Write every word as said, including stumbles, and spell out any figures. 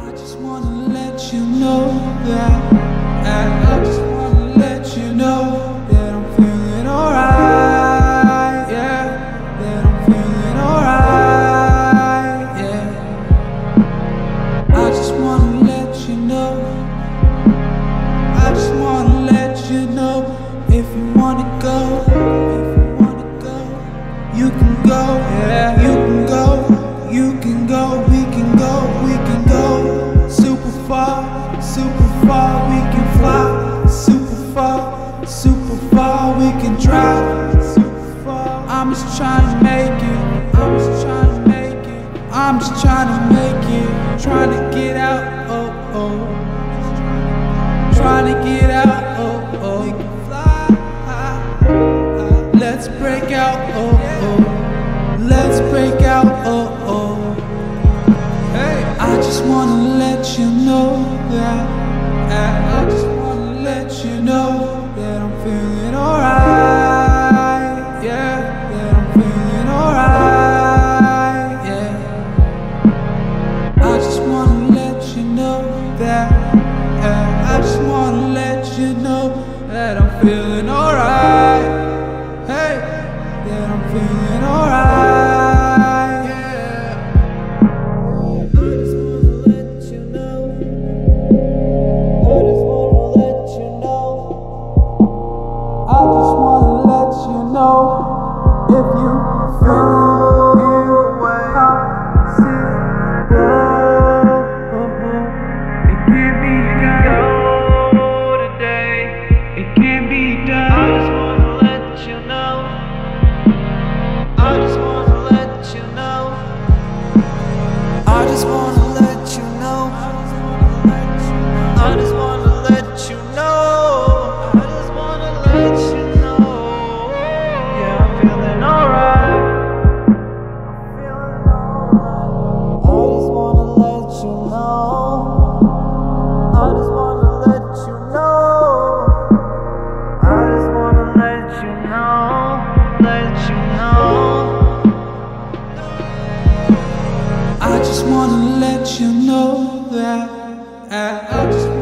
I just wanna let you know that I, I just wanna let you know that I'm feeling alright, yeah. That I'm feeling alright, yeah. I just wanna let you know. I just wanna let you know. If you wanna go, if you wanna go, you can go, yeah. You can go, you can go, we can go, we can go super far, super far, we can fly super far, super far, we can drive super far. I'm just trying to make it, I'm just trying to make it, I'm just trying to make it, trying to get out, oh oh, trying to get out, oh oh. We can fly, let's break out, oh oh, let's break out, oh oh. Hey, I just wanna let you know that I, I just wanna let you know that I'm feeling alright, yeah. That I'm feeling alright, yeah. I just wanna let you know that I, I just wanna let you know that I'm feeling alright, hey, that I'm feeling alright. If you feel it, I see it can't be done today. It can't be done. I just wanna let you know. I just wanna let you know. I just wanna let you know. I just wanna let you know. I just wanna let you know. I just wanna let you know that I, I just